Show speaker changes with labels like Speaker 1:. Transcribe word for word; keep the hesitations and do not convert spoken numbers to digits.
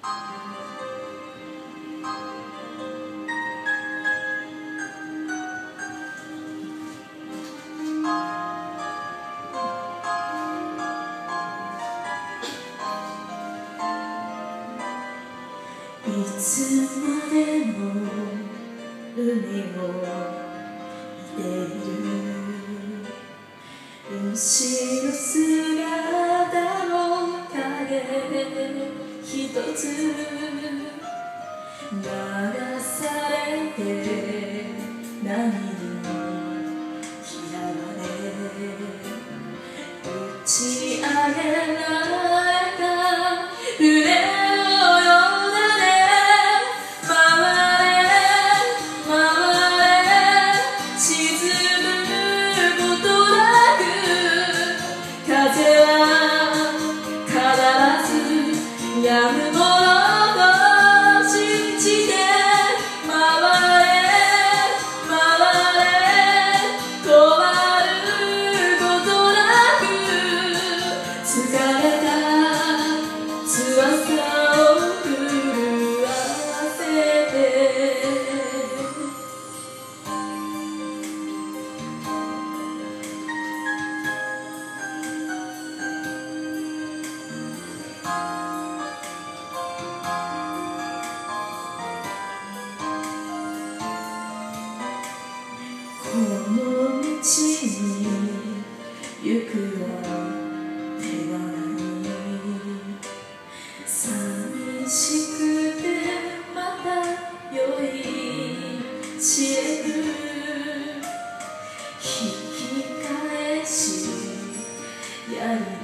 Speaker 1: いつまでも海を見ている牛の姿の影ひとつ流されて波に嫌われ打ち上げられた船やむものと信じて回れ回れ止まることなく疲れた翼を震わせてこの道に行くは手がない寂しくてまた酔いしれる引き返しやり